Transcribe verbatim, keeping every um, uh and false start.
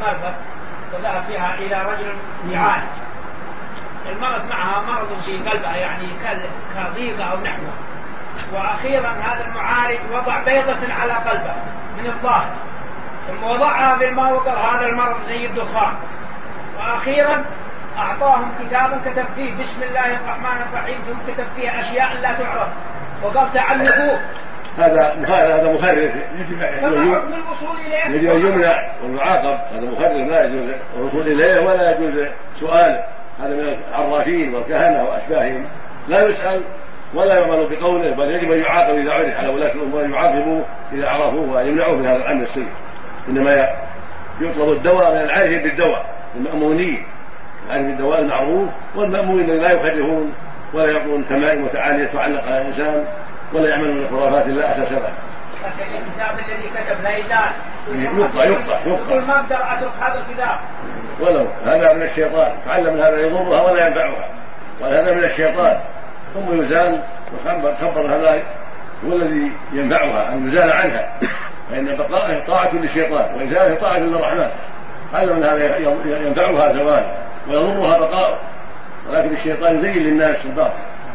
مرفأ وذهب فيها إلى رجل يعالج. المرض معها مرض في قلبها يعني كضيقة أو نحوه، وأخيرا هذا المعالج وضع بيضة على قلبه من الظاهر، ثم وضعها في الماء وقال هذا المرض زي الدخان، وأخيرا أعطاهم كتابا كتب فيه بسم الله الرحمن الرحيم، ثم كتب فيه أشياء لا تعرف وقال تعلقوه. هذا هذا مخرر يجب أن يمنع والمعاقب، هذا مخرر لا يجوز الوصول إليه ولا يجوز سؤاله، هذا من العرافين والكهنة وأشباههم، لا يسأل ولا يعمل بقوله، بل يجب أن يعاقب إذا عرف على ولاة الأمور، يعاقبوه إذا عرفوه ويمنعوه من هذا العمل السيء. إنما يطلب الدواء من العارف بالدواء، المأمونين العارف بالدواء المعروف، والمأمونين لا يخرفون ولا يعطون تمائم وتعالية تعلق على الإنسان ولا يعملون خرافات لا أساس لها. لكن الكتاب الذي كتب لا يزال يقطع يقطع يقطع ما أقدر أترك هذا الكتاب ولو هذا من الشيطان، تعلم هذا يضرها ولا ينفعها، وهذا من الشيطان، ثم يزال وخبر هذا هو الذي ينفعها أن يزال عنها، فإن بقائه طاعة للشيطان وإزالته طاعة للرحمن. تعلم أن هذا ينفعها زوال ويضرها بقاؤه، ولكن الشيطان يزين للناس الباطل.